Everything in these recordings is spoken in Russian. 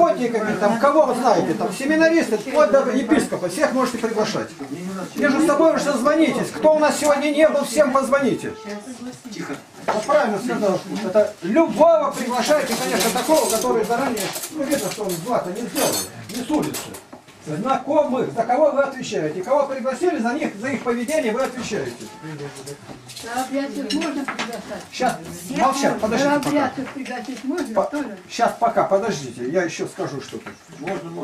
работниками, там, кого вы знаете, там, семинаристы, вплоть до епископа, всех можете приглашать. Между собой уже созвонитесь. Кто у нас сегодня не был, всем позвоните. Тихо. Я правильно сказал. Это любого приглашайте, конечно, такого, который заранее, ну, видно, что он зла-то не сделал, не с улицы. Знакомых, за кого вы отвечаете. Кого пригласили, за них, за их поведение вы отвечаете. На обряд их можно приглашать? Сейчас, молчать, подождите На пока. обряд их пригласить можно тоже? Сейчас пока, подождите, я еще скажу что-то. Можно.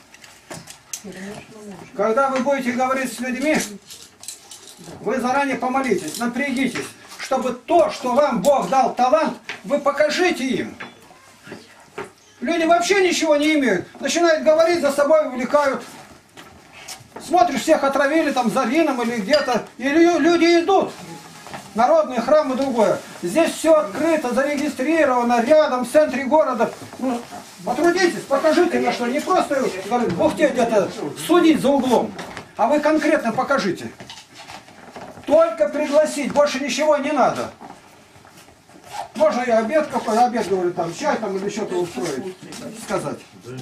Когда вы будете говорить с людьми, вы заранее помолитесь, напрягитесь, чтобы то, что вам Бог дал талант, вы покажите им. Люди вообще ничего не имеют. Начинают говорить, за собой увлекают. Смотришь, всех отравили там Зарином или где-то. И люди идут. Народные храмы другое. Здесь все открыто, зарегистрировано, рядом, в центре города. Ну, потрудитесь, покажите на что. Не просто говорить, бухте где-то судить за углом. А вы конкретно покажите. Только пригласить, больше ничего не надо. Можно я обед какой, обед, говорю, там, чай там или что-то устроить, сказать.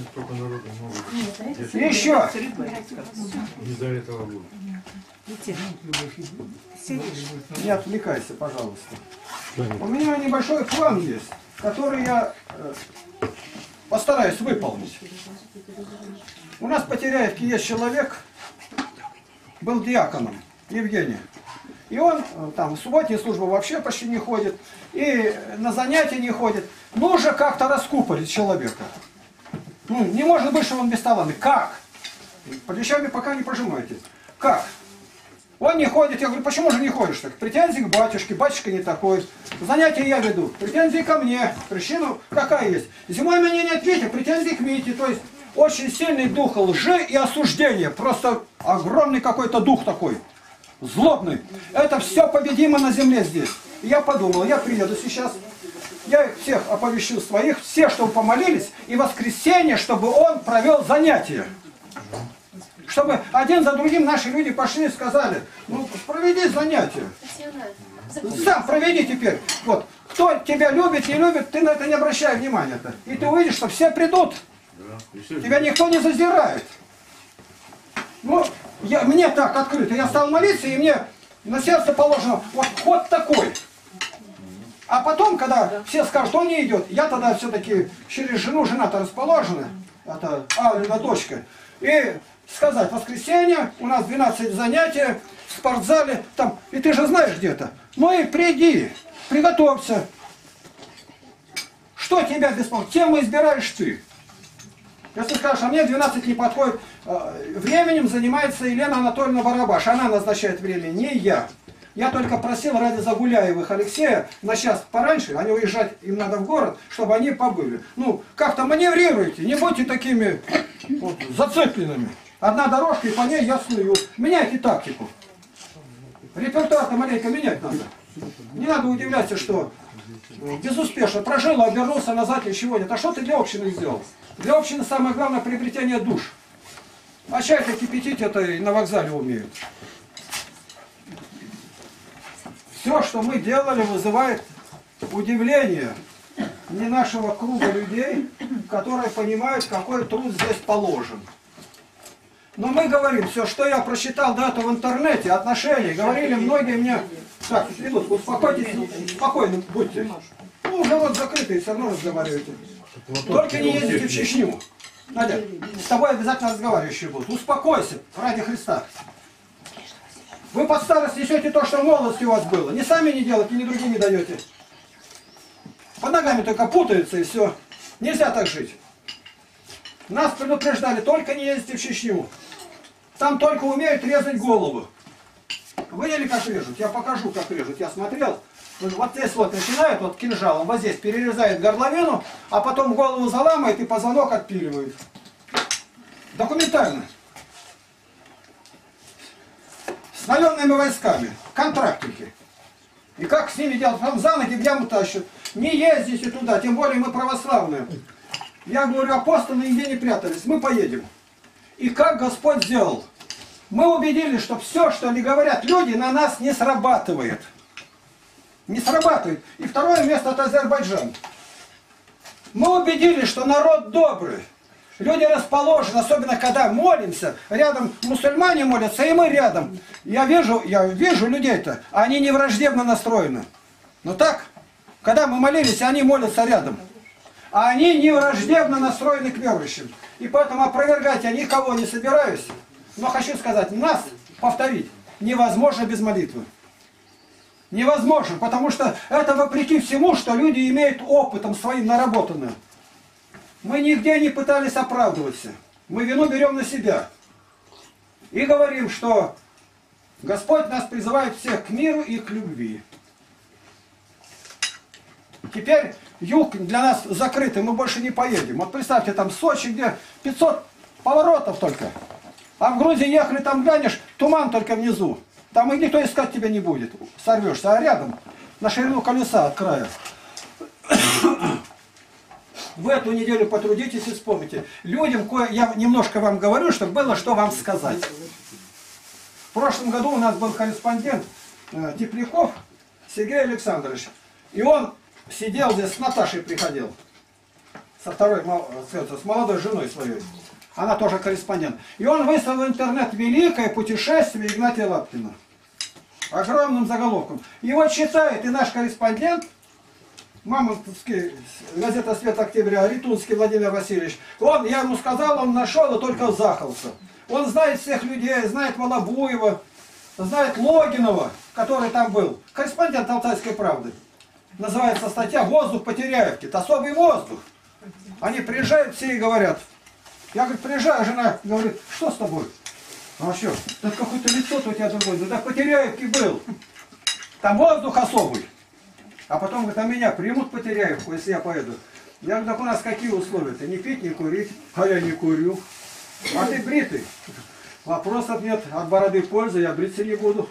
Еще. Из-за этого будет. Не отвлекайся, пожалуйста. У меня небольшой план есть, который я постараюсь выполнить. У нас по Теряевке есть человек, был диаконом, Евгений. И он там в субботние службы вообще почти не ходит, и на занятия не ходит. Нужно как-то раскупорить человека. Ну, не может быть, что он бесталанный. Как? Плечами пока не пожимайте. Как? Он не ходит. Я говорю, почему же не ходишь так? Претензии к батюшке, батюшка не такой. Занятия я веду. Претензии ко мне. Причина какая есть? Зимой мне не ответил, претензии к Мите. То есть очень сильный дух лжи и осуждения. Просто огромный какой-то дух такой. Злобный. Это все победимо на земле здесь. И я подумал, я приеду сейчас, я их всех оповещу своих, все, чтобы помолились, и в воскресенье, чтобы он провел занятия. Чтобы один за другим наши люди пошли и сказали, ну, проведи занятия. Сам проведи теперь. Вот. Кто тебя любит, не любит, ты на это не обращай внимания-то. И ты увидишь, что все придут. Тебя никто не зазирает. Ну, мне так открыто. Я стал молиться, и мне на сердце положено вот такой. А потом, когда все скажут, он не идет, я тогда все-таки через жену, жена-то расположена, это Алина дочка, и сказать, воскресенье, у нас 12 занятий в спортзале, там, и ты же знаешь где-то. Ну и приди, приготовься. Что тебя беспокоит? Тему избираешь ты. Если скажешь, а мне 12 не подходит, временем занимается Елена Анатольевна Барабаш. Она назначает время, не я. Я только просил ради Загуляевых Алексея на час пораньше, они уезжать, им надо в город, чтобы они побыли. Ну, как-то маневрируйте, не будьте такими вот, зацепленными. Одна дорожка, и по ней я слыю. Меняйте тактику. Репертуар-то маленько менять надо. Не надо удивляться, что безуспешно прожил, обернулся назад, ничего нет. А что ты для общины сделал? Для общины самое главное приобретение душ. А чай-то кипятить это и на вокзале умеют. Все, что мы делали, вызывает удивление не нашего круга людей, которые понимают, какой труд здесь положен. Но мы говорим, все, что я прочитал до этого в интернете, отношения, говорили многие мне, так, минутку, успокойтесь, спокойно будьте. Ну, уже вот закрытые, все равно разговариваете. Только не ездите в Чечню. Надя, с тобой обязательно разговаривающие будут. Успокойся, ради Христа. Вы под старость несете то, что в молодости у вас было. Ни сами не делаете, ни другим не даете. Под ногами только путаются и все. Нельзя так жить. Нас предупреждали, только не ездите в Чечню. Там только умеют резать голову. Вы видели, как режут? Я покажу, как режут. Я смотрел. Вот здесь вот начинают вот кинжалом, вот здесь перерезает горловину, а потом голову заламывает и позвонок отпиливает. Документально. С наемными войсками. Контрактники. И как с ними делать? Там за ноги в яму тащат. Не ездите туда, тем более мы православные. Я говорю, апостолы нигде не прятались. Мы поедем. И как Господь сделал? Мы убедились, что все, что они говорят люди, на нас не срабатывает. Не срабатывает. И второе место — это Азербайджан. Мы убедились, что народ добрый. Люди расположены, особенно когда молимся, рядом мусульмане молятся, и мы рядом. Я вижу людей-то, они не враждебно настроены. Но так, когда мы молились, они молятся рядом. А они не враждебно настроены к верующим. И поэтому опровергать я никого не собираюсь. Но хочу сказать, нас повторить невозможно без молитвы. Невозможно, потому что это вопреки всему, что люди имеют опытом своим наработанным. Мы нигде не пытались оправдываться. Мы вину берем на себя. И говорим, что Господь нас призывает всех к миру и к любви. Теперь юг для нас закрытый, мы больше не поедем. Вот представьте, там Сочи, где 500 поворотов только. А в Грузии ехали, там глянешь, туман только внизу. Там и никто искать тебя не будет. Сорвешься, а рядом, на ширину колеса от края. В эту неделю потрудитесь и вспомните. Людям, я немножко вам говорю, чтобы было что вам сказать. В прошлом году у нас был корреспондент Тепляков Сергей Александрович. И он сидел здесь, с Наташей приходил. С молодой женой своей. Она тоже корреспондент. И он выставил в интернет «Великое путешествие Игнатия Лапкина». Огромным заголовком. Его читает и наш корреспондент, Мамонтовский, газета «Свет Октября», Ритунский Владимир Васильевич. Я ему сказал, он нашел и только захался. Он знает всех людей, знает Волобуева, знает Логинова, который там был. Корреспондент «Алтайской правды». Называется статья «Воздух по Теряевке». Это особый воздух. Они приезжают все и говорят. Я, говорю, приезжаю, жена говорит, что с тобой? А что? Да какое-то лицо-то у тебя другое. Да в Потеряевке был. Там воздух особый. А потом, говорит, а меня примут Потеряевку, если я поеду. Я говорю, так у нас какие условия? Ты не пить, не курить. А я не курю. А ты бритый. Вопросов нет. От бороды пользы, я бриться не буду.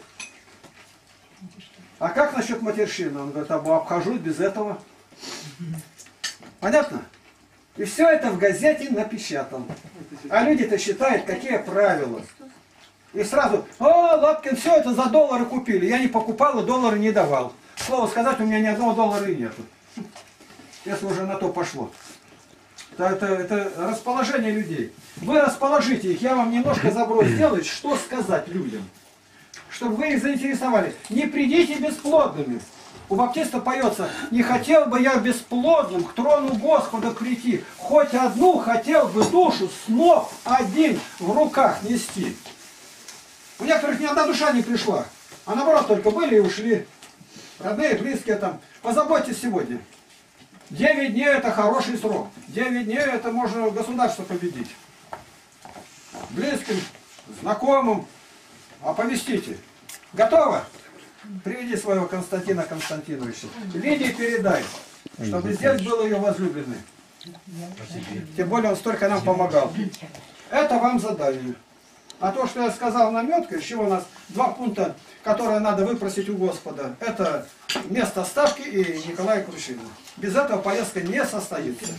А как насчет матерщины? Он говорит, обхожусь без этого. Понятно? И все это в газете напечатал. А люди-то считают, какие правила. И сразу, Лапкин, все это за доллары купили. Я не покупал и доллары не давал. Слово сказать, у меня ни одного доллара и нету. Если уже на то пошло. Это расположение людей. Вы расположите их, я вам немножко заброс сделать, что сказать людям. Чтобы вы их заинтересовали. Не придите бесплодными. У баптиста поется, не хотел бы я бесплодным к трону Господа прийти, хоть одну хотел бы душу снов один в руках нести. У некоторых ни одна душа не пришла, а наоборот только были и ушли. Родные, близкие там. Позаботьтесь сегодня. 9 дней это хороший срок. 9 дней это можно государство победить. Близким, знакомым оповестите. Готово? Приведи своего Константина Константиновича. Лидии передай, чтобы здесь был ее возлюбленный. Тем более он столько нам помогал. Это вам задание. А то, что я сказал наметкой, еще у нас 2 пункта, которые надо выпросить у Господа. Это место ставки и Николая Крушина. Без этого поездка не состоится.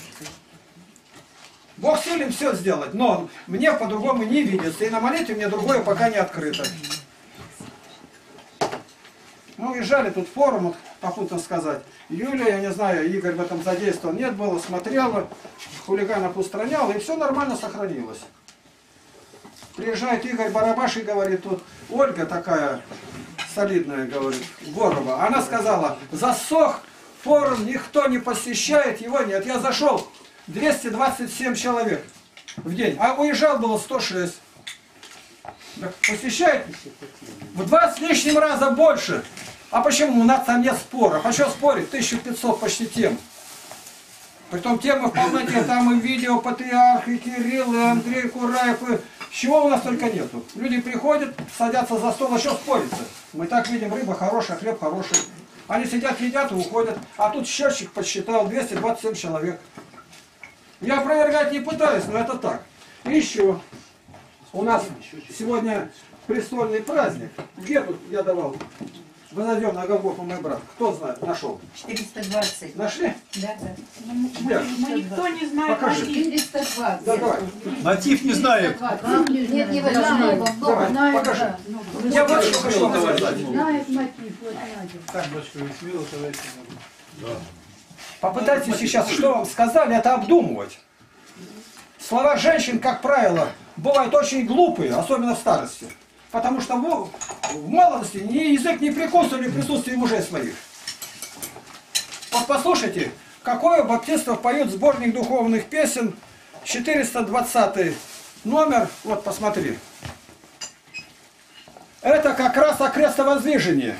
Бог силен все сделать, но мне по-другому не видится. И на молитве мне другое пока не открыто. Мы уезжали, тут форум, попутно сказать. Юлия, я не знаю, Игорь в этом задействован, нет, было, смотрела, хулиганов устраняла, и все нормально сохранилось. Приезжает Игорь Барабаш и говорит, тут Ольга такая солидная, говорит, Горова. Она сказала, засох форум, никто не посещает, его нет. Я зашел, 227 человек в день, а уезжал было 106. Так посещает в 2 с лишним раза больше. А почему? У нас там нет спора. А что спорить? 1500 почти тем. Притом темы в полноте. Там и видео Патриарх, и Кирилл, и Андрей Кураев. И... Чего у нас только нету. Люди приходят, садятся за стол, а что спориться? Мы так видим, рыба хорошая, хлеб хороший. Они сидят, едят и уходят. А тут счетчик подсчитал 227 человек. Я опровергать не пытаюсь, но это так. И еще. У нас сегодня престольный праздник. Где тут я давал? Мы зайдем на Голгофу, мой брат. Кто знает? Нашел. 420. Нашли? Да. Где? Никто не знает. Покажи. 420. Да, давай. Мотив не знает. Нет, не знаю. Давай, покажи. Я вот что хочу сказать. Знает мотив. Вот Надя. Так, дочка, вы смело, товарищи. Попытайтесь сейчас, что вам сказали, это обдумывать. Слова женщин, как правило, бывают очень глупые, особенно в старости. Потому что в молодости ни язык не прикусывали в присутствии мужей своих. Вот послушайте, какое баптистов поют сборник духовных песен, 420 номер, вот посмотри. Это как раз о крестовоздвижении.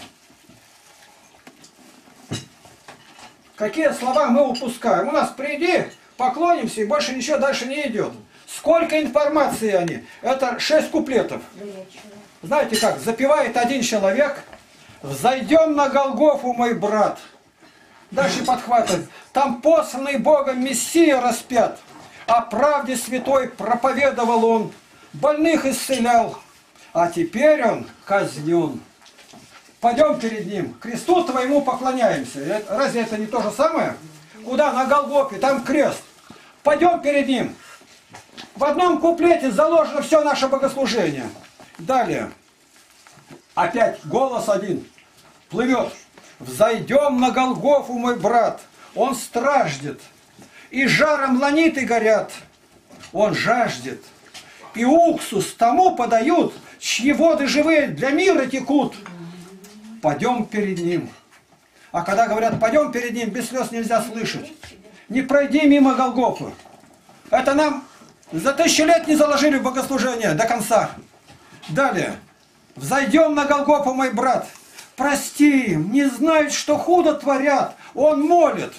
Какие слова мы упускаем? У нас приди, поклонимся, и больше ничего дальше не идет. Сколько информации они? Это 6 куплетов. Знаете как? Запевает один человек. «Взойдем на Голгофу, мой брат». Дальше подхватывает. Там посланный Богом Мессия распят. О правде святой проповедовал он. Больных исцелял. А теперь он казнен. Пойдем перед ним. Кресту твоему поклоняемся. Разве это не то же самое? Куда? На Голгофе. Там крест. Пойдем перед ним. В одном куплете заложено все наше богослужение. Далее. Опять голос один. Плывет. «Взойдем на Голгофу, мой брат, он страждет, и жаром ланиты горят, он жаждет, и уксус тому подают, чьи воды живые для мира текут. Пойдем перед ним». А когда говорят «пойдем перед ним», без слез нельзя слышать. Не пройди мимо Голгофы. Это нам за 1000 лет не заложили в богослужение до конца. Далее. «Взойдем на Голгофу, мой брат. Прости им, не знают, что худо творят. Он молит.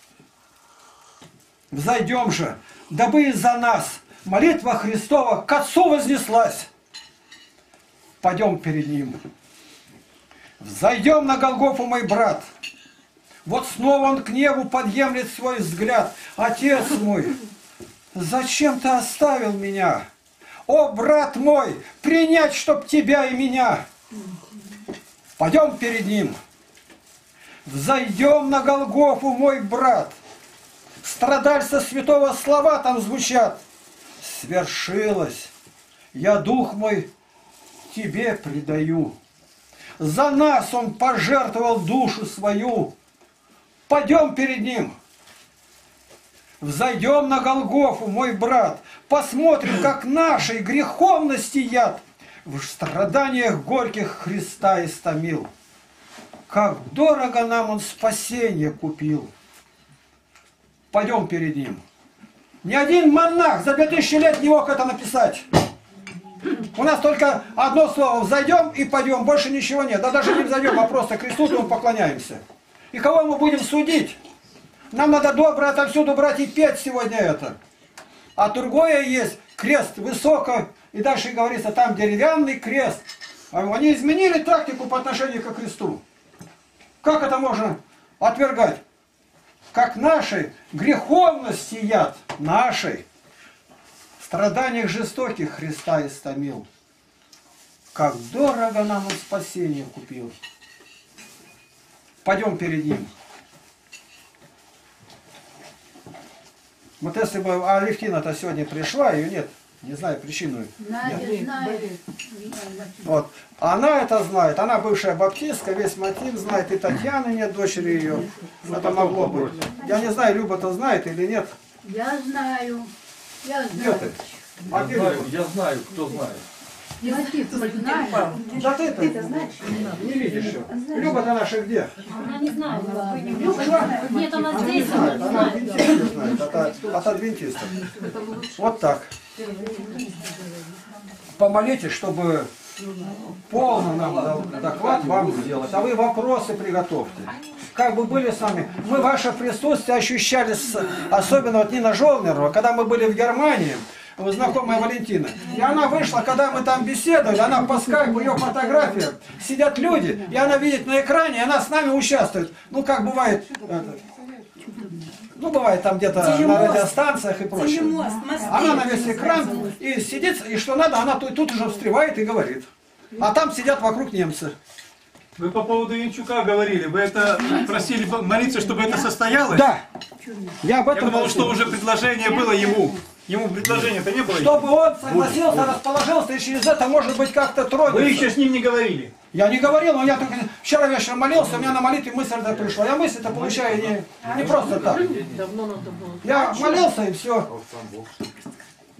Взойдем же, дабы из-за нас молитва Христова к Отцу вознеслась. Пойдем перед Ним. Взойдем на Голгофу, мой брат. Вот снова он к небу подъемлет свой взгляд. Отец мой, зачем ты оставил меня? О, брат мой, принять, чтоб тебя и меня. Пойдем перед ним. Взойдем на Голгофу, мой брат. Страдальца святого слова там звучат. Свершилось. Я дух мой тебе предаю. За нас он пожертвовал душу свою. Пойдем перед ним. Взойдем на Голгофу, мой брат. Посмотрим, как нашей греховности яд в страданиях горьких Христа истомил. Как дорого нам он спасение купил. Пойдем перед ним. Ни один монах за 2000 лет не мог это написать. У нас только одно слово: взойдем и пойдем, больше ничего нет. Да даже не взойдем, а просто кресту ему поклоняемся. И кого мы будем судить? Нам надо добро отовсюду брать и петь сегодня это. А другое есть крест высоко, и дальше говорится, там деревянный крест. Они изменили тактику по отношению к кресту. Как это можно отвергать? Как нашей греховности яд, нашей, в страданиях жестоких Христа истомил. Как дорого нам он спасение купил. Пойдем перед ним. Вот если бы Алевтина-то сегодня пришла, ее нет, не знаю причину. Надя знает. Вот. Она это знает, она бывшая баптистка, весь мотив знает, и Татьяны нет, дочери ее. Это могло быть. Я не знаю, Люба-то знает или нет. Я знаю. Я Где знаю. ты? А где Люба? Я знаю, кто знает. Мотив знаю. Да ты-то знаешь? Не видишь ее. Люба-то наша где? Она не знает. Ушла? Нет, она Не здесь. знает, она адвентистов знает, от адвентистов. Вот так. Помолитесь, чтобы полный нам доклад вам сделать. А вы вопросы приготовьте. Как бы были с нами. Мы ваше присутствие ощущали, особенно вот Нина Жолнерова, когда мы были в Германии, знакомая Валентина. И она вышла, когда мы там беседовали, она по скайпу, ее фотография, сидят люди, и она видит на экране, и она с нами участвует. Ну, как бывает, ну, бывает там где-то на радиостанциях и прочее. Она на весь экран и сидит, и что надо, она тут уже встревает и говорит. А там сидят вокруг немцы. Вы по поводу Янчука говорили, вы это просили молиться, чтобы это состоялось? Да. Я об Я этом думал, просил. что уже предложение было ему. Ему предложение-то не было. Чтобы он согласился, расположился, и через это, может быть, как-то тронется. Вы еще с ним не говорили. Я не говорил, но я только вчера вечером молился, у меня на молитве мысль-то пришла. Я мысль-то получаю не просто так. Я молился, и все.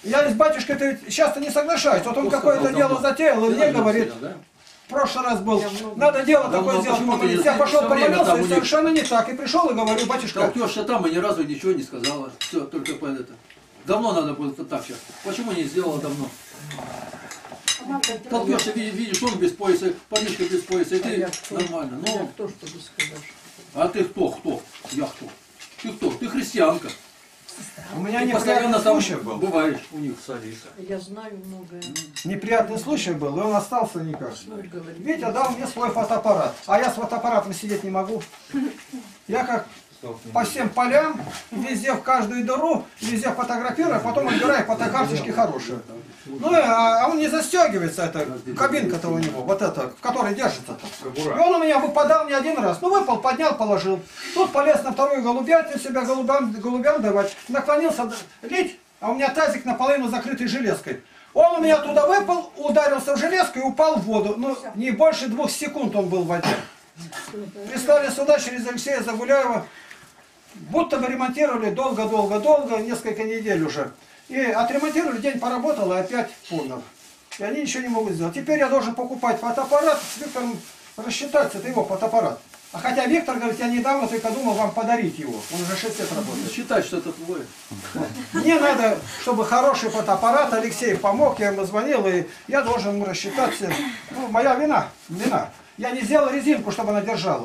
Я с батюшкой часто не соглашаюсь. Вот он какое-то дело затеял, и мне говорит, в прошлый раз был, надо дело такое сделать, помолиться. Я пошел помолился, и совершенно не так. И пришел и говорю, батюшка... Теща там и ни разу ничего не сказала. Все, только по это. Давно надо было так сейчас. Почему не сделала давно? Толкешься, видишь, он без пояса, парнишка без пояса, и ты нормально. Ну, Кто что бы сказал? а ты кто? Кто? Я кто? Ты кто? Ты христианка. У меня Ты неприятный постоянно там случай был. бываешь у них. Я знаю многое. Неприятный случай был, и он остался никак. Свой говорит. Витя дал мне свой фотоаппарат, а я с фотоаппаратом сидеть не могу. Я как по всем полям, везде в каждую дыру, везде фотографирую, а потом отбираю фотокарточки хорошие. Ну, а он не застегивается, эта кабинка-то у него, вот эта, в которой держится. И он у меня выпадал не один раз. Ну, выпал, поднял, положил. Тут полез на вторую голубятню себя голубям давать. Наклонился лить, а у меня тазик наполовину закрытый железкой. Он у меня туда выпал, ударился в железку и упал в воду. Ну, не больше 2 секунд он был в воде. Прислали сюда через Алексея Загуляева. Будто бы ремонтировали долго, несколько недель уже. И отремонтировали, день поработал, и опять помер. И они ничего не могут сделать. Теперь я должен покупать фотоаппарат, с Виктором рассчитаться, это его фотоаппарат. А хотя Виктор говорит, я недавно только думал вам подарить его. Он уже 6 лет работает. Считай, что это твой. Мне надо, чтобы хороший фотоаппарат, Алексей помог, я ему звонил, и я должен ему рассчитаться. Ну, моя вина. Я не сделал резинку, чтобы она держала.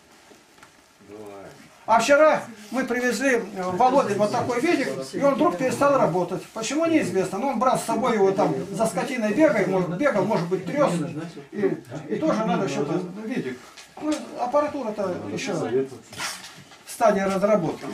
А вчера мы привезли Володе вот такой велик, и он вдруг перестал работать. Почему, неизвестно. Но он брал с собой его там за скотиной бегал, может быть, трес. И тоже надо что-то велик. Ну, аппаратура-то еще в стадии разработки.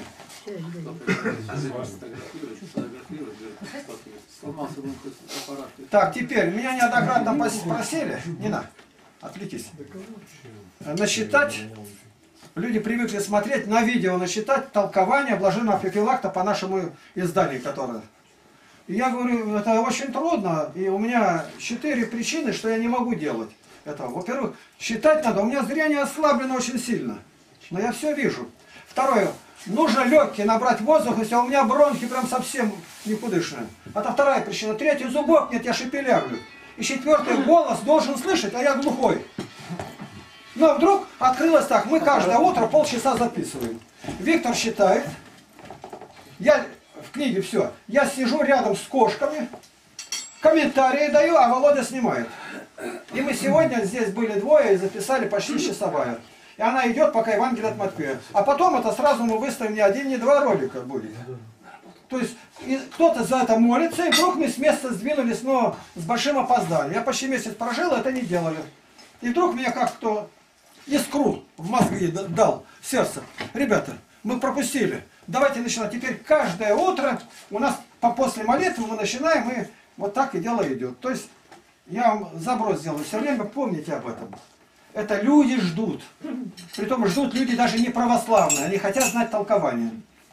Так, теперь, меня неоднократно просили, Нина, отвлекись, насчитать. Люди привыкли смотреть на видео, насчитать толкование блаженного Феофилакта по нашему изданию, которое. И я говорю, это очень трудно, и у меня 4 причины, что я не могу делать этого. Во-первых, считать надо, у меня зрение ослаблено очень сильно, но я все вижу. Второе, нужно легкие набрать воздух, если у меня бронхи прям совсем никудышные. Это вторая причина. Третья, зубов нет, я шепелявлю. И 4, голос должен слышать, а я глухой. Но вдруг открылось так, мы каждое утро полчаса записываем. Виктор считает, я в книге все, я сижу рядом с кошками, комментарии даю, а Володя снимает. И мы сегодня здесь были двое и записали почти часовая. И она идет пока Евангелие от Матфея. А потом это сразу мы выставим не 1, не 2 ролика будет. То есть кто-то за это молится, и вдруг мы с места сдвинулись, но с большим опозданием. Я почти месяц прожил, это не делали. И вдруг меня как-то искру в мозги дал, в сердце. Ребята, мы пропустили. Давайте начинать. Теперь каждое утро у нас после молитвы мы начинаем, и вот так и дело идет. То есть я вам заброс сделаю. Все время помните об этом. Это люди ждут. Притом ждут люди даже не православные. Они хотят знать толкование.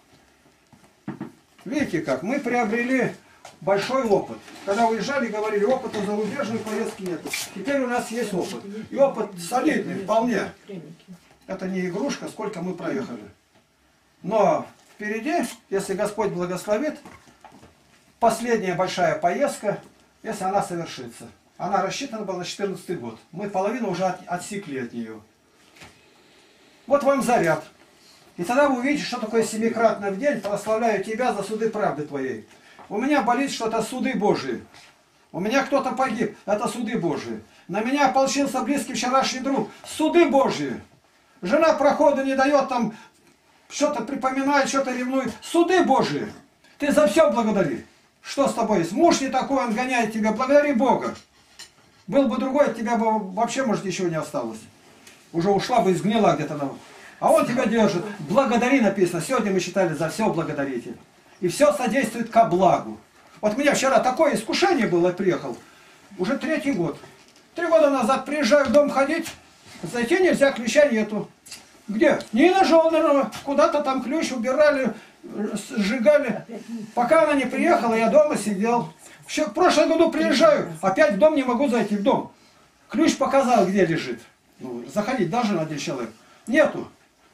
Видите как? Мы приобрели большой опыт. Когда уезжали, говорили, опыта зарубежной поездки нет. Теперь у нас есть опыт. И опыт солидный, вполне. Это не игрушка, сколько мы проехали. Но впереди, если Господь благословит, последняя большая поездка, если она совершится. Она рассчитана была на 2014 год. Мы половину уже отсекли от нее. Вот вам заряд. И тогда вы увидите, что такое 7-кратно в день прославляю Тебя за суды правды Твоей. У меня болит что-то суды Божии. У меня кто-то погиб. Это суды Божии. На меня ополчился близкий вчерашний друг. Суды Божьи. Жена прохода не дает, там что-то припоминает, что-то ревнует. Суды Божьи. Ты за все благодари. Что с тобой есть? Муж не такой, он гоняет тебя. Благодари Бога. Был бы другой, от тебя бы вообще, может, ничего не осталось. Уже ушла бы и сгнила где-то. А он тебя держит. Благодари написано. Сегодня мы читали, за все благодарите. И все содействует ко благу. Вот у меня вчера такое искушение было, я приехал. Уже 3-й год. 3 года назад приезжаю в дом ходить. Зайти нельзя, ключа нету. Где? Не нажал, наверное. Куда-то там ключ убирали, сжигали. Пока она не приехала, я дома сидел. В прошлом году приезжаю, опять в дом не могу зайти, в дом. Ключ показал, где лежит. Ну, заходить должен один человек. Нету.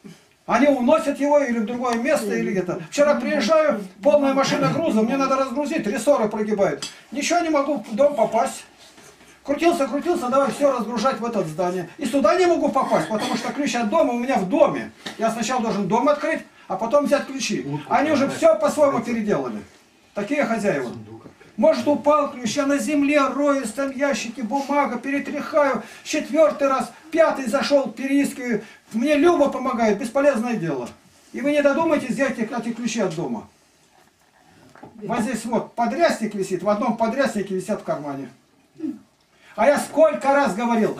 Они уносят его или в другое место, или где-то. Вчера приезжаю, полная машина груза, мне надо разгрузить, рессоры прогибают. Ничего не могу в дом попасть. Крутился, давай все разгружать в это здание. И сюда не могу попасть, потому что ключ от дома у меня в доме. Я сначала должен дом открыть, а потом взять ключи. Они уже все по-своему переделали. Такие хозяева. Может, упал ключ, я на земле роюсь, там ящики, бумага, перетряхаю. 4-й раз, 5-й зашел, переискиваю. Мне Люба помогает, бесполезное дело. И вы не додумайтесь взять эти ключи от дома. Вот здесь вот подрясник висит, в одном подряснике висят в кармане. А я сколько раз говорил,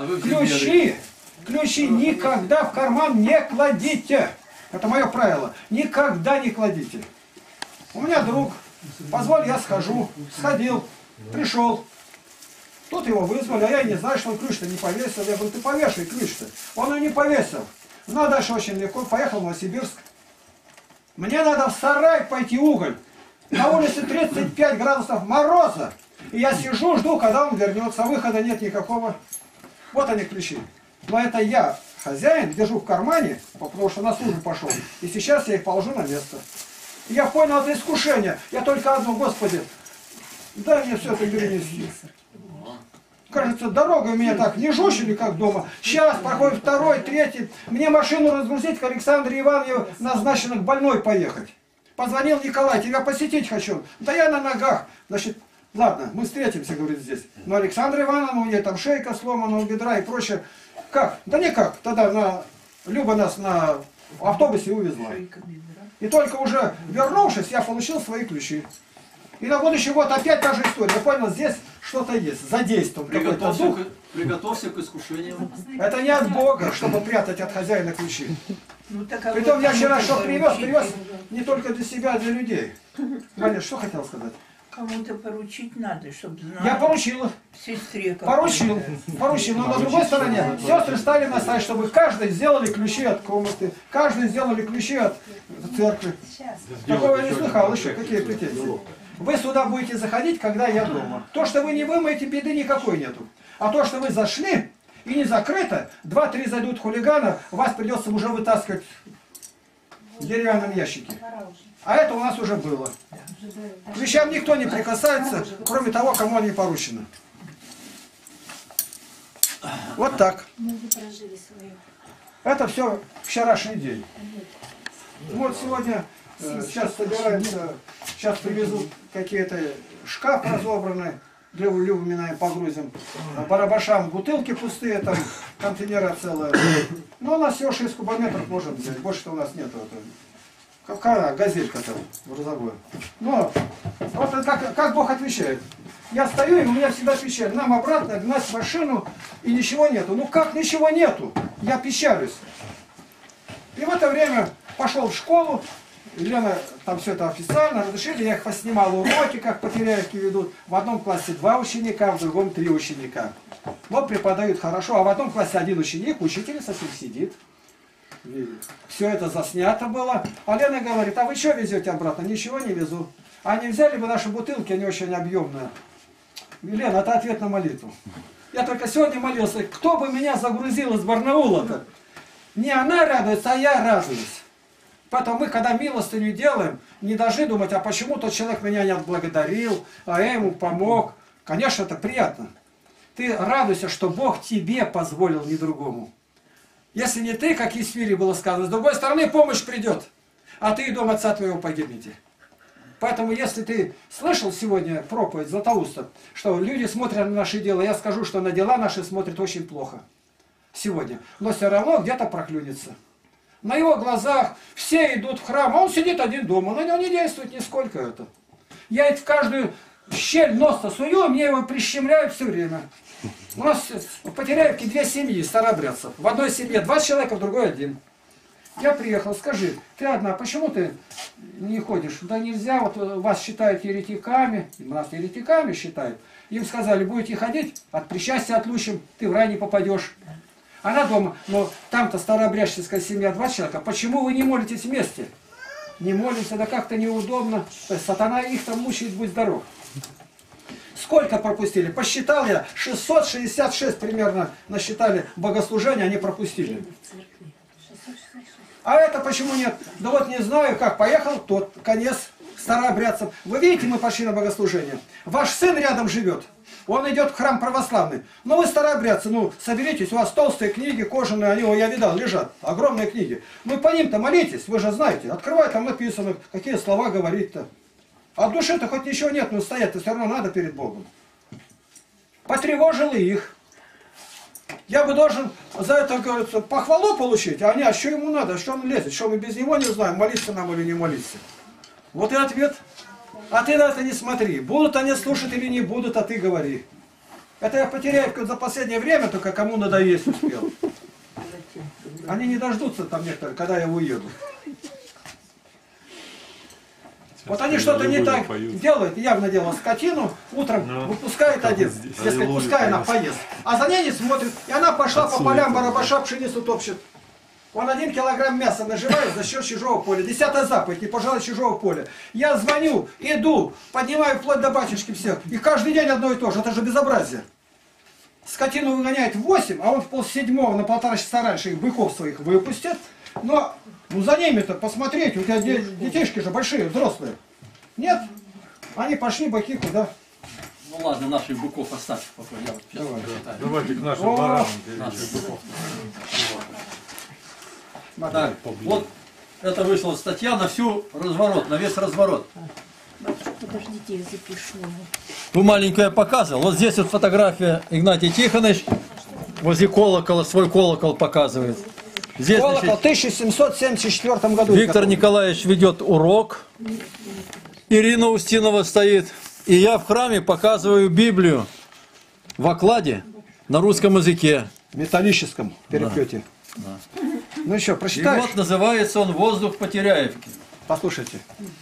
ключи никогда в карман не кладите. Это мое правило. Никогда не кладите. У меня друг, позволь, я схожу. Сходил, пришел. Тут его вызвали, а я не знаю, что он ключ-то не повесил. Я говорю, ты повешай ключ-то. Он его не повесил. Ну, а дальше очень легко. Поехал в Новосибирск. Мне надо в сарай пойти уголь. На улице 35 градусов мороза. И я сижу, жду, когда он вернется. Выхода нет никакого. Вот они ключи. Но это я, хозяин, держу в кармане, потому что на службу пошел. И сейчас я их положу на место. И я понял это искушение. Я только одно, Господи, дай мне все это перенести. Кажется, дорога у меня так не жужжили, как дома. Сейчас проходит 2-й, 3-й. Мне машину разгрузить к Александре Ивановне, назначено к больной поехать. Позвонил Николай, тебя посетить хочу. Да я на ногах. Значит, ладно, мы встретимся, говорит, здесь. Но Александра Ивановна, у нее там шейка сломана, у бедра и прочее. Как? Да никак. Тогда Люба нас на автобусе увезла. И только уже вернувшись, я получил свои ключи. И на будущий год опять та же история. Я понял, здесь что-то есть, задействован какой-то дух. Приготовься к искушению. Это не от Бога, чтобы прятать от хозяина ключи. Ну, Притом я вчера что привез не только для себя, а для людей. Ваня, что хотел сказать? Кому-то поручить надо, чтобы знать. Я поручил. Сестре Поручил. Но на другой стороне сестры стали настаивать, чтобы каждый сделали ключи от комнаты, каждый сделали ключи от церкви. Такого я не слыхал еще. Какие претензии? Вы сюда будете заходить, когда я дома. То, что вы не вымоете, беды никакой нету. А то, что вы зашли и не закрыто, 2-3 зайдут хулигана, вас придется уже вытаскивать в деревянном ящике. А это у нас уже было. К ключам никто не прикасается, кроме того, кому они поручены. Вот так. Это все вчерашний день. Вот сегодня, сейчас собираемся, сейчас привезут какие-то шкаф разобранный, для Любы погрузим. Барабашам бутылки пустые, там контейнера целые. Но у нас всего 6 кубометров можем взять, больше-то у нас нету. Какая газелька-то грузовая. Но вот как Бог отвечает. Я стою, и у меня всегда печаль. Нам обратно гнать машину, и ничего нету. Ну как ничего нету? Я печалюсь. И в это время пошел в школу. Лена, там все это официально разрешили. Я их поснимал уроки, как по Теряевке ведут. В одном классе 2 ученика, в другом 3 ученика. Вот преподают хорошо. А в одном классе 1 ученик, учитель совсем сидит. Все это заснято было. А Лена говорит, а вы что везете обратно? Ничего не везу. А не взяли бы наши бутылки, они очень объемные. Лена, это ответ на молитву. Я только сегодня молился, кто бы меня загрузил из Барнаула-то? Не она радуется, а я радуюсь. Поэтому мы, когда милостыню делаем, не должны думать, а почему тот человек меня не отблагодарил, а я ему помог. Конечно, это приятно. Ты радуйся, что Бог тебе позволил, не другому. Если не ты, как Есфире было сказано, с другой стороны помощь придет, а ты и дом отца твоего погибнете. Поэтому, если ты слышал сегодня проповедь Златоуста, что люди смотрят на наши дела, я скажу, что на дела наши смотрят очень плохо сегодня. Но все равно где-то проклюнется. На его глазах все идут в храм, а он сидит один дома, на него не действует нисколько это. Я ведь в каждую щель носа сую, мне его прищемляют все время. У нас в Потеряевке 2 семьи старообрядцев. В одной семье 2 человека, в другой 1. Я приехал, скажи, ты одна, почему ты не ходишь? Да нельзя, вот вас считают еретиками, нас еретиками считают. Им сказали, будете ходить, от причастия отлучим, ты в рай не попадешь. Она дома, но там-то старообрядческая семья 2 человека, почему вы не молитесь вместе? Не молимся, да как-то неудобно. То есть сатана их там мучает, будь здоров. Сколько пропустили? Посчитал я, 666 примерно насчитали богослужения, они пропустили. А это почему нет? Да вот не знаю, как поехал тот, конец, старообрядцев. Вы видите, мы пошли на богослужение. Ваш сын рядом живет. Он идет в храм православный. Ну вы старообрядцы, ну соберитесь, у вас толстые книги, кожаные, они, я видал, лежат. Огромные книги. Ну по ним-то молитесь, вы же знаете. Открывай, там написано, какие слова говорить-то. А в душе-то хоть ничего нет, но стоять-то все равно надо перед Богом. Потревожил их. Я бы должен за это, говорится, похвалу получить, а они, а что ему надо, что он лезет, что мы без него не знаем, молиться нам или не молиться. Вот и ответ. А ты на это не смотри. Будут они слушать или не будут, а ты говори. Это я потеряю за последнее время, только кому надоесть успел. Они не дождутся там некоторые, когда я уеду. Вот они что-то не так делают, явно дело скотину, утром выпускает один, дескать, пускай она поест. А за ней не смотрит, и она пошла по полям барабаша пшеницу топчет. Он 1 килограмм мяса наживает за счет чужого поля. 10-я заповедь, не пожалуй чужого поля. Я звоню, иду, поднимаю вплоть до батюшки всех. И каждый день одно и то же, это же безобразие. Скотину выгоняет в 8, а он в 6:30 на 1,5 часа раньше их быков своих выпустит. Но ну, за ними-то посмотреть, у тебя детишки же большие, взрослые. Нет, они пошли быки куда. Ну ладно, наших быков оставь в покое. Я вот сейчас почитаю. Давайте к нашим баранам. Наших быков. Смотри. Так, вот это вышла статья на всю разворот, на весь разворот. Подождите, я запишу. Ту маленькую я показывал. Вот здесь вот фотография Игнатий Тихонович возле колокола, свой колокол показывает. Здесь, Колокол в значит, 1774 году. Виктор Николаевич ведет урок. Ирина Устинова стоит. И я в храме показываю Библию в окладе на русском языке. В металлическом переплете. Да. Ну еще, И прочитаешь? вот называется он «Воздух Потеряевки». Послушайте.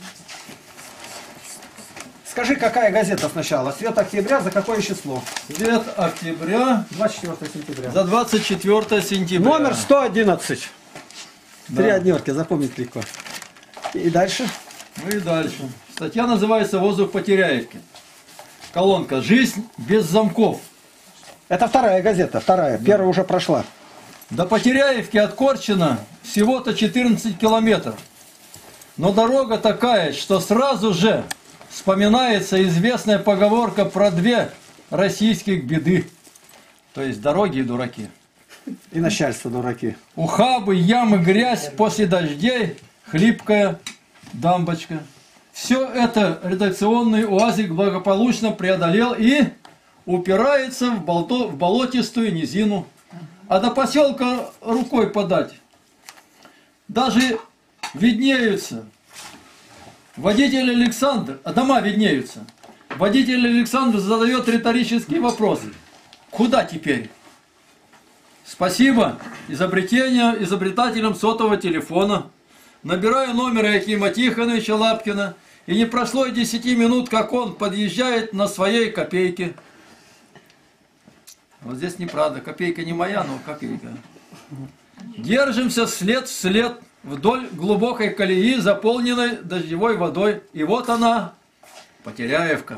Скажи, какая газета сначала? Свет октября, за какое число? Свет октября 24 сентября. за 24 сентября. Номер 111. Да. 3 однерки, запомнить легко. И дальше? Ну и дальше. Статья называется «Воздух Потеряевки». Колонка «Жизнь без замков». Это вторая газета, вторая. Первая уже прошла. До Потеряевки от Корчина всего-то 14 километров. Но дорога такая, что сразу же вспоминается известная поговорка про 2 российских беды. То есть дороги и дураки. И начальство дураки. Ухабы, ямы, грязь, после дождей, хлипкая дамбочка. Все это редакционный УАЗик благополучно преодолел и упирается в болотистую низину. А до поселка рукой подать. Даже виднеются. Водитель Александр, а дома виднеются. Водитель Александр задает риторический вопрос. Куда теперь? Спасибо изобретателям сотового телефона. Набираю номер Якима Тихоновича Лапкина. И не прошло и 10 минут, как он подъезжает на своей копейке. Вот здесь неправда. Копейка не моя, но копейка. Держимся след в след вдоль глубокой колеи, заполненной дождевой водой. И вот она, Потеряевка.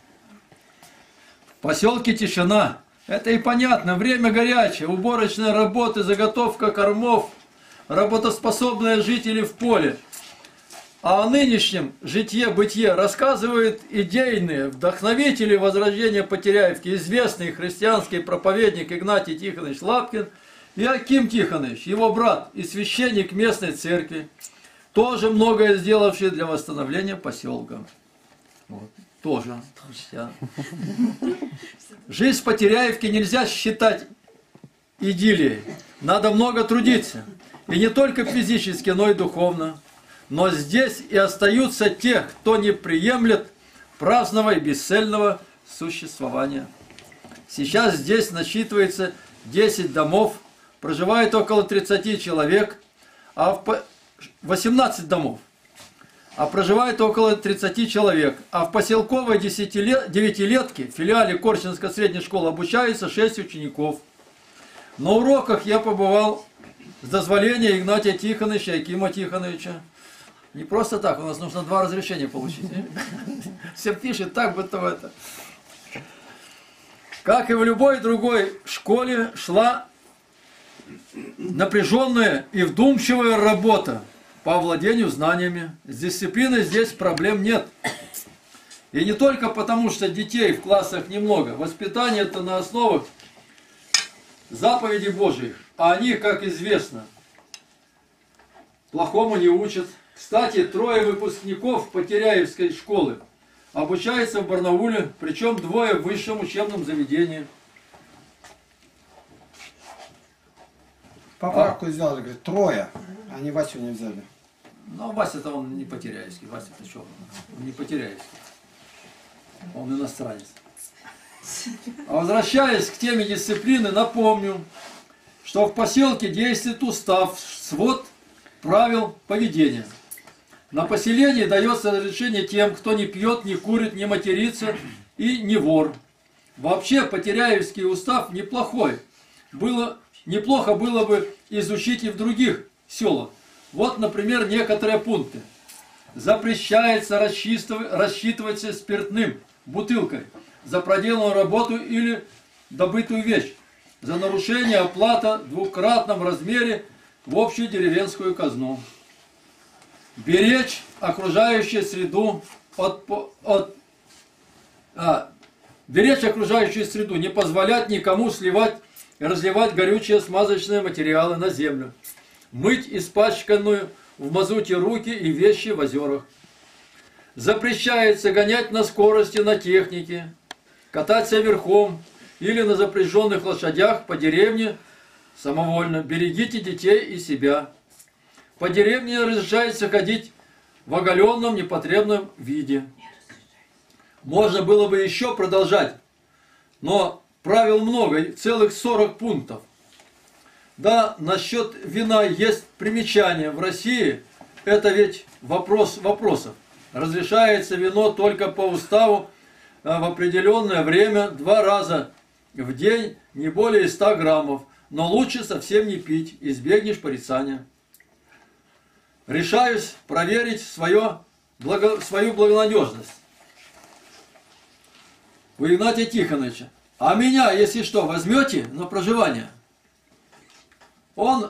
В поселке тишина. Это и понятно. Время горячее. Уборочная работа, заготовка кормов. Работоспособные жители в поле. А о нынешнем житье-бытие рассказывают идейные вдохновители возрождения Потеряевки, известный христианский проповедник Игнатий Тихонович Лапкин и Аким Тихонович, его брат и священник местной церкви, тоже многое сделавший для восстановления поселка. Вот. Тоже. Жизнь в Потеряевке нельзя считать идиллией. Надо много трудиться. И не только физически, но и духовно. Но здесь и остаются те, кто не приемлет праздного и бесцельного существования. Сейчас здесь насчитывается 10 домов, проживает около 30 человек, 18 домов, а проживает около 30 человек. А в поселковой 9-летке, в филиале Корчинской средней школы, обучаются 6 учеников. На уроках я побывал с дозволения Игнатия Тихоновича и Акима Тихоновича. Не просто так, у нас нужно 2 разрешения получить. Все пишет так, будто это. Как и в любой другой школе, шла напряженная и вдумчивая работа по овладению знаниями. С дисциплиной здесь проблем нет. И не только потому, что детей в классах немного. Воспитание это на основах заповедей Божьих. А они, как известно, плохому не учат. Кстати, 3 выпускников Потеряевской школы обучаются в Барнауле, причем 2 в высшем учебном заведении. Поправку сделали, говорит, 3, а не Васю не взяли. Ну, Вася-то он не Потеряевский. Вася-то что? Он не Потеряевский. Он иностранец. А возвращаясь к теме дисциплины, напомню, что в поселке действует устав, свод правил поведения. На поселении дается разрешение тем, кто не пьет, не курит, не матерится и не вор. Вообще, Потеряевский устав неплохой. Неплохо было бы изучить и в других селах. Вот, например, некоторые пункты. Запрещается рассчитываться спиртным, бутылкой, за проделанную работу или добытую вещь. За нарушение оплата в 2-кратном размере в общую деревенскую казну. Беречь окружающую среду беречь окружающую среду, не позволять никому сливать и разливать горючие смазочные материалы на землю. Мыть испачканную в мазуте руки и вещи в озерах. Запрещается гонять на скорости на технике, кататься верхом или на запряженных лошадях по деревне самовольно. Берегите детей и себя. По деревне разрешается ходить в оголенном непотребном виде. Можно было бы еще продолжать, но правил много, целых 40 пунктов. Да, насчет вина есть примечание. В России это ведь вопрос вопросов. Разрешается вино только по уставу в определенное время 2 раза в день, не более 100 граммов. Но лучше совсем не пить, избегнешь порицания. Решаюсь проверить свою благонадежность у Игнатия Тихоновича. А меня, если что, возьмете на проживание? Он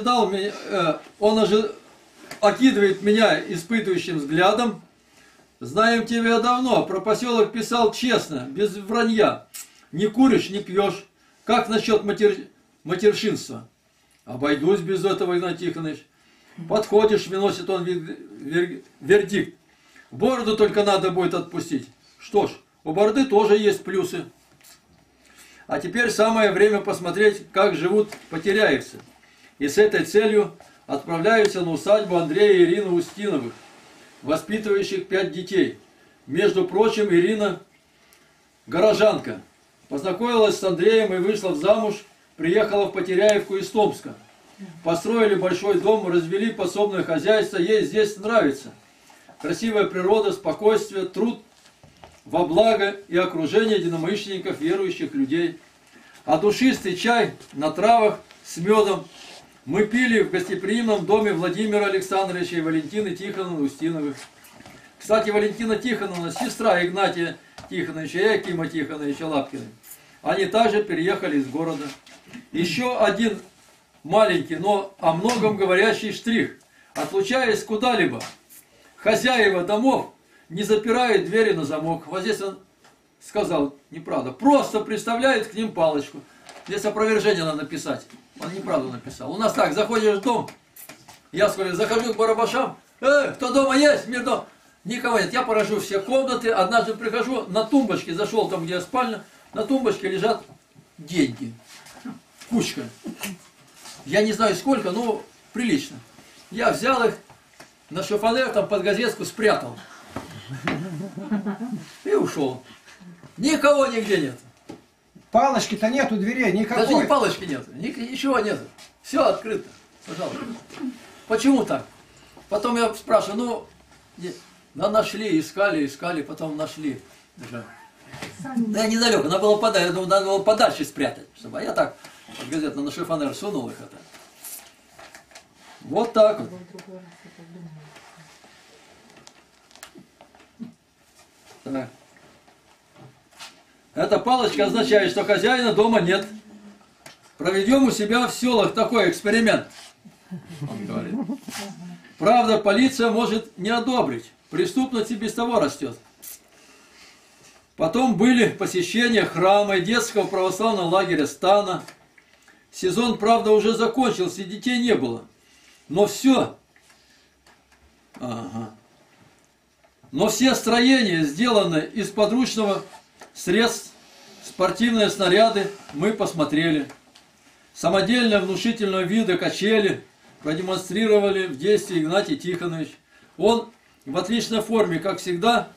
окидывает меня испытывающим взглядом. Знаем тебя давно, про поселок писал честно, без вранья. Не куришь, не пьешь. Как насчет матершинства? Обойдусь без этого, Игнатий Тихонович. Подходишь, выносит он вердикт. Бороду только надо будет отпустить. Что ж, у бороды тоже есть плюсы. А теперь самое время посмотреть, как живут потеряевцы. И с этой целью отправляются на усадьбу Андрея и Ирины Устиновых, воспитывающих 5 детей. Между прочим, Ирина горожанка. Познакомилась с Андреем и вышла в замуж, приехала в Потеряевку из Томска. Построили большой дом, развели подсобное хозяйство, ей здесь нравится. Красивая природа, спокойствие, труд во благо и окружение единомышленников, верующих людей. А душистый чай на травах с медом мы пили в гостеприимном доме Владимира Александровича и Валентины Тихоновны Устиновых. Кстати, Валентина Тихоновна, сестра Игнатия Тихоновича и Акима Тихоновича Лапкиных. Они также переехали из города. Еще один маленький, но о многом говорящий штрих. Отлучаясь куда-либо, хозяева домов не запирают двери на замок. Вот здесь он сказал неправда. Просто приставляет к ним палочку. Здесь опровержение надо написать. Он неправду написал. У нас так, заходишь в дом, я захожу к барабашам. Кто дома есть? Мир дома. Никого нет. Я поражу все комнаты. Однажды прихожу, на тумбочке, зашел там, где спальня, на тумбочке лежат деньги. Кучка. Я не знаю сколько, но прилично. Я взял их, на шифонер там под газетку спрятал. И ушел. Никого нигде нет. Палочки-то нету, дверей никакой. Даже ни палочки нет, ничего нет. Все открыто. Пожалуйста. Почему так? Потом я спрашиваю, нашли, искали, потом нашли. Да я недалеко, надо было подальше спрятать. Чтобы, а я так газетно на шифонер сунул их это. Вот так вот. Так. Эта палочка означает, что хозяина дома нет. проведем у себя в селах такой эксперимент. Он говорит. Правда, полиция может не одобрить. Преступность и без того растет. Потом были посещения храма и детского православного лагеря Стана. Сезон, правда, уже закончился, и детей не было. Но все. Но все строения сделаны из подручного средств, спортивные снаряды мы посмотрели. Самодельно внушительного вида качели продемонстрировали в действии Игнатий Тихонович. Он в отличной форме, как всегда,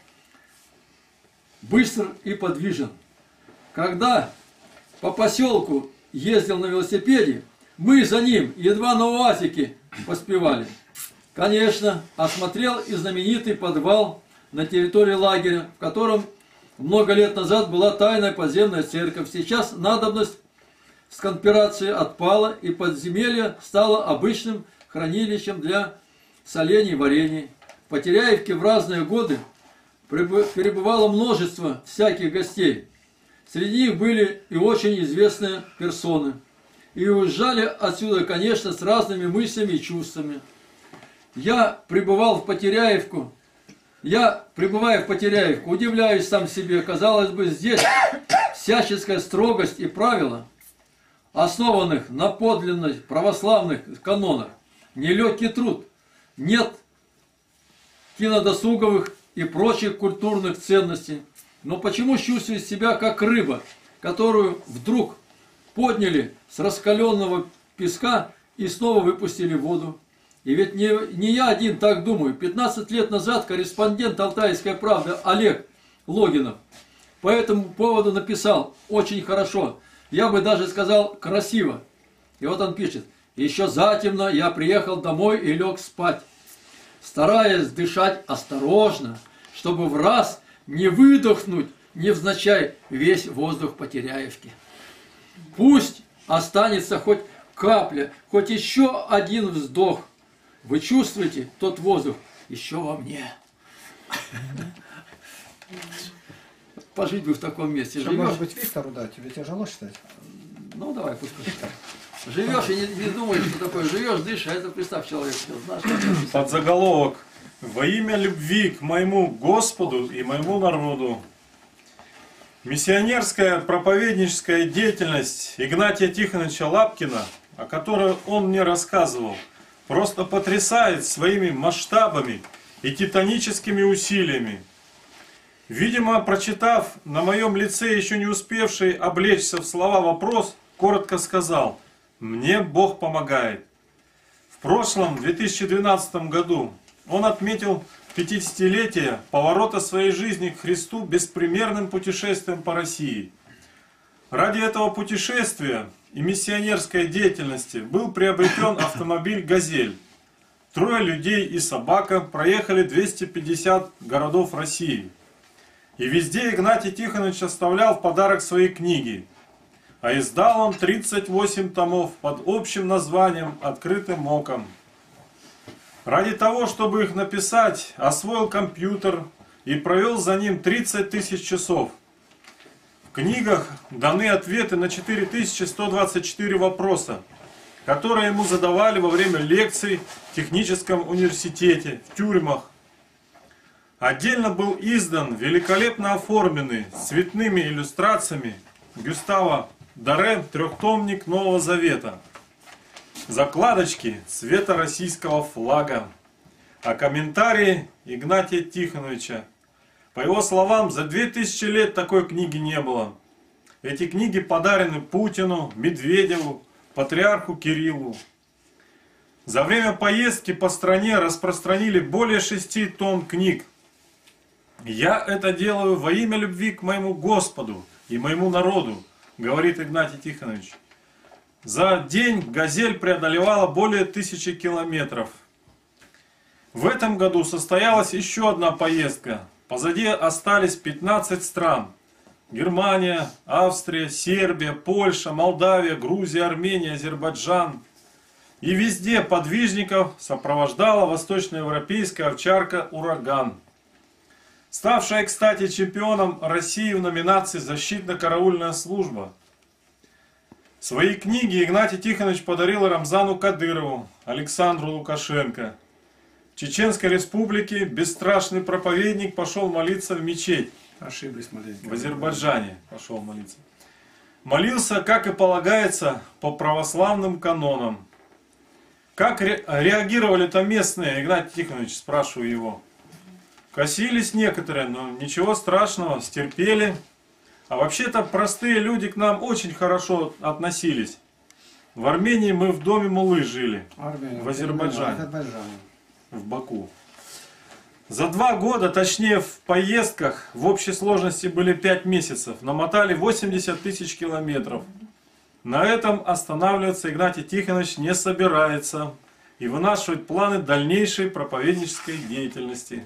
быстр и подвижен. Когда по поселку ездил на велосипеде, мы за ним едва на УАЗике поспевали. Конечно, осмотрел и знаменитый подвал на территории лагеря, в котором много лет назад была тайная подземная церковь. Сейчас надобность с конспирацией отпала, и подземелье стало обычным хранилищем для солений и варений. В Потеряевке в разные годы перебывало множество всяких гостей. Среди них были и очень известные персоны. И уезжали отсюда, конечно, с разными мыслями и чувствами. Прибывая в Потеряевку, удивляюсь сам себе. Казалось бы, здесь всяческая строгость и правила, основанных на подлинных православных канонах, нелегкий труд, нет кинодосуговых и прочих культурных ценностей. Но почему чувствую себя как рыба, которую вдруг подняли с раскаленного песка и снова выпустили в воду? И ведь не я один так думаю. 15 лет назад корреспондент «Алтайской правды» Олег Логинов по этому поводу написал очень хорошо. Я бы даже сказал красиво. И вот он пишет. Еще затемно я приехал домой и лег спать, стараясь дышать осторожно, чтобы в раз не выдохнуть невзначай весь воздух Потеряевки. Пусть останется хоть капля, хоть еще один вздох. Вы чувствуете тот воздух еще во мне. Пожить бы в таком месте. Что, может быть, Виктору дать? Тебе тяжело считать? Ну, давай, пусть Виктор. Живешь и не думаешь, что такое. Живешь, дышишь, а это, представь, человек. Знаешь, под заголовок «Во имя любви к моему Господу и моему народу». Миссионерская проповедническая деятельность Игнатия Тихоновича Лапкина, о которой он мне рассказывал, просто потрясает своими масштабами и титаническими усилиями. Видимо, прочитав на моем лице еще не успевший облечься в слова вопрос, коротко сказал: «Мне Бог помогает». В прошлом, 2012 году, он отметил 50-летие поворота своей жизни к Христу беспримерным путешествием по России. Ради этого путешествия и миссионерской деятельности был приобретен автомобиль «Газель». 3 людей и собака проехали 250 городов России. И везде Игнатий Тихонович оставлял в подарок свои книги. А издал он 38 томов под общим названием «Открытым оком». Ради того, чтобы их написать, освоил компьютер и провел за ним 30 тысяч часов. В книгах даны ответы на 4124 вопроса, которые ему задавали во время лекций в техническом университете, в тюрьмах. Отдельно был издан великолепно оформленный с цветными иллюстрациями Гюстава Доре трехтомник Нового Завета. Закладочки цвета российского флага. А комментарии Игнатия Тихоновича. По его словам, за 2000 лет такой книги не было. Эти книги подарены Путину, Медведеву, патриарху Кириллу. За время поездки по стране распространили более 6 тонн книг. «Я это делаю во имя любви к моему Господу и моему народу», говорит Игнатий Тихонович. За день «Газель» преодолевала более 1000 километров. В этом году состоялась еще одна поездка. Позади остались 15 стран. Германия, Австрия, Сербия, Польша, Молдавия, Грузия, Армения, Азербайджан. И везде подвижников сопровождала восточноевропейская овчарка «Ураган», ставшая, кстати, чемпионом России в номинации «Защитно-караульная служба». Свои книги Игнатий Тихонович подарил Рамзану Кадырову, Александру Лукашенко. В Чеченской республике бесстрашный проповедник пошел молиться в мечеть. Ошиблись маленько. В Азербайджане пошел молиться. Молился, как и полагается, по православным канонам. Как реагировали там местные, Игнатий Тихонович, спрашиваю его. Косились некоторые, но ничего страшного, стерпели. А вообще-то простые люди к нам очень хорошо относились. В Армении мы в доме муллы жили. Армения, в Азербайджане. Азербайджане. В Баку. За 2 года, точнее в поездках, в общей сложности были 5 месяцев, намотали 80 тысяч километров. На этом останавливаться Игнатий Тихонович не собирается и вынашивать планы дальнейшей проповеднической деятельности.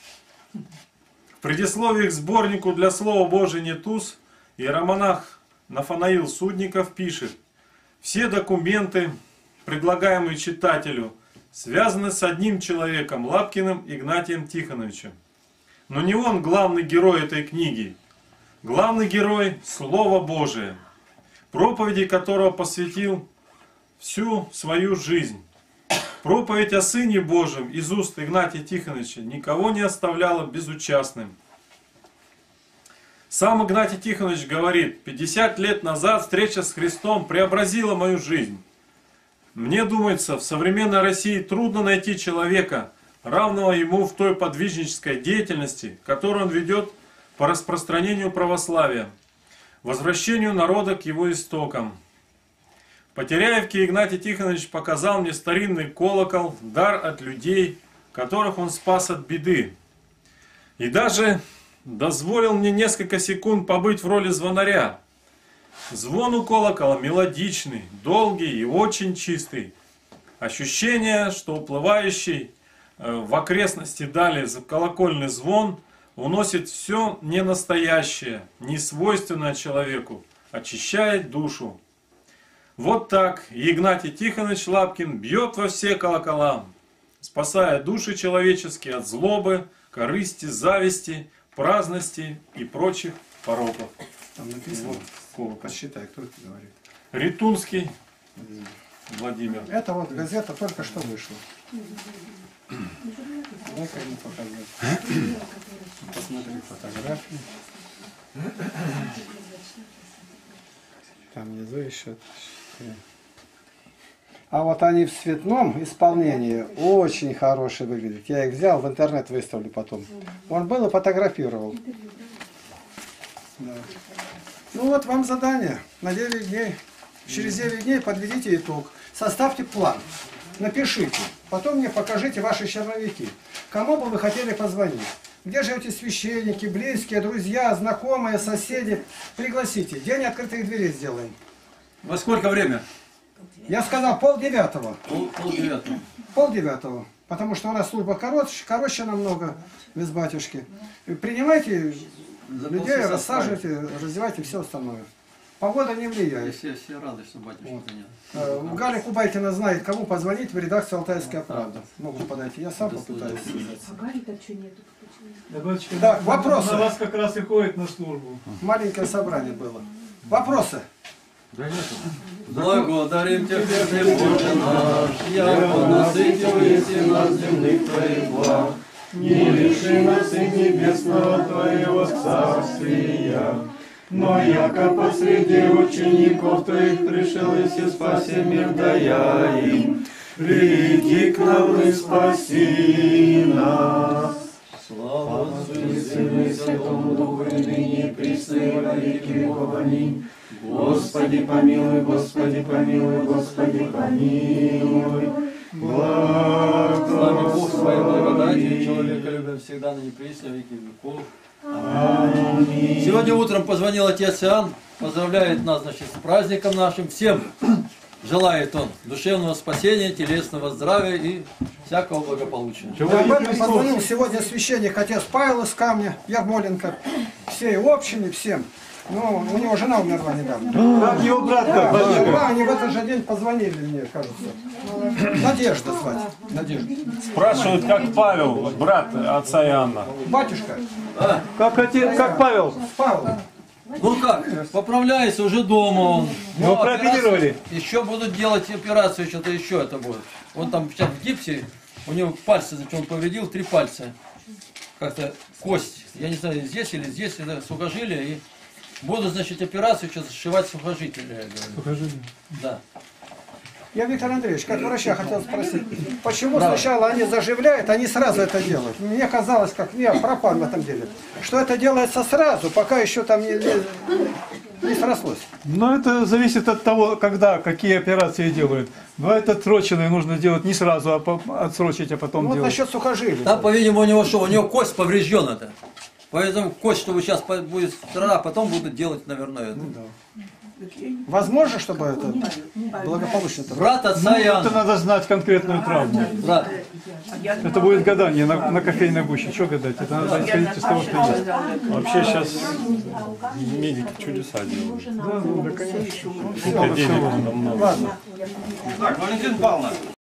В предисловии к сборнику «Для Слова Божия не туз» иеромонах Нафанаил Судников пишет: «Все документы, предлагаемые читателю, связаны с одним человеком, Лапкиным Игнатием Тихоновичем. Но не он главный герой этой книги. Главный герой – Слово Божие, проповеди которого посвятил всю свою жизнь. Проповедь о Сыне Божьем из уст Игнатия Тихоновича никого не оставляла безучастным. Сам Игнатий Тихонович говорит: 50 лет назад встреча с Христом преобразила мою жизнь. Мне думается, в современной России трудно найти человека, равного ему в той подвижнической деятельности, которую он ведет по распространению православия, возвращению народа к его истокам. В Потеряевке Игнатий Тихонович показал мне старинный колокол, дар от людей, которых он спас от беды. И даже дозволил мне несколько секунд побыть в роли звонаря. Звон у колокола мелодичный, долгий и очень чистый. Ощущение, что уплывающий в окрестности дали колокольный звон уносит все ненастоящее, несвойственное человеку, очищает душу. Вот так Игнатий Тихонович Лапкин бьет во все колокола, спасая души человеческие от злобы, корысти, зависти, праздности и прочих пороков. Там написано, посчитай, кто это говорит. Ритунский Владимир. Это вот газета только что вышла. Дай-ка ему показать. Посмотри фотографии. Там внизу еще. А вот они в цветном исполнении очень хорошие выглядят. Я их взял, в интернет выставлю потом. Он был и фотографировал. Да. Ну вот вам задание на 9 дней. Через 9 дней подведите итог. Составьте план. Напишите. Потом мне покажите ваши черновики. Кому бы вы хотели позвонить? Где живете священники, близкие, друзья, знакомые, соседи? Пригласите. День открытых дверей сделаем. Во сколько время? Я сказал 8:30. 8:30. 8:30. Потому что у нас служба короче намного, без батюшки. Принимайте людей, рассаживайте, раздевайте, все остальное. Погода не влияет. Все рады, что батюшка принял. Галя Кубайкина знает, кому позвонить в редакцию «Алтайская правда». Могут подойти. Я сам попытаюсь связаться. А Гарри-то что нету? Да, батюшка, Так, вопросы. на вас как раз и ходит на службу. Маленькое собрание было. Вопросы? Благодарим Тебя, Христе Боже наш, яко насытил еси нас земных Твоих благ, не лиши нас и небесного Твоего царствия, но яко посреди учеников Твоих пришел и спаси мир дая им, приди к нам и спаси нас. Слава Отцу и Сыну и Святому Духу, и ныне и присно и во веки веков. Аминь. Господи помилуй, Господи помилуй, Господи помилуй. Благ с нами Бог своей благодати, человека любим всегда, на неприсно веки веков. Аминь. Сегодня утром позвонил отец Иоанн, поздравляет нас, значит, с праздником нашим. Всем желает он душевного спасения, телесного здравия и всякого благополучия. Об этом позвонил сегодня священник отец Павел из Камня, Ярмоленко, всей общине, всем. Ну, у него жена умерла недавно. Как его брат, Да, они в этот же день позвонили мне, кажется. Надежда звать. Надежда. Спрашивают, как Павел, брат отца Иоанна. Батюшка. как Павел. Павел. Ну как, поправляется уже дома он. Его прооперировали. Еще будут делать операцию, что-то еще это будет. Он там сейчас в гипсе, у него пальцы, значит, он повредил 3 пальца. Как-то кость, я не знаю, здесь или здесь, это сухожилие. И будут, значит, операцию сейчас сшивать сухожилие, я говорю. Сухожилие. Да. Я, Виктор Андреевич, как врача хотел спросить, почему сначала они заживляют, они сразу это делают? Мне казалось, как я пропал в этом деле, что это делается сразу, пока еще там не срослось. Но это зависит от того, когда, какие операции делают. Бывает отсроченные, нужно делать не сразу, а отсрочить, а потом Вот делать. насчет сухожилий. Там, по-видимому, у него что? У него кость повреждена-то. Поэтому кость, чтобы сейчас будет страна, потом будут делать, наверное, это. Возможно, чтобы это благополучно. Брат отца Это Иоанна. надо знать конкретную травму. Брат. Это будет гадание на кофейной гуще. Что гадать? Это надо исходить из того, что есть. Вообще сейчас медики чудеса делают. Да, конечно. Денег намного. Ладно. Так, Валентин Павловна.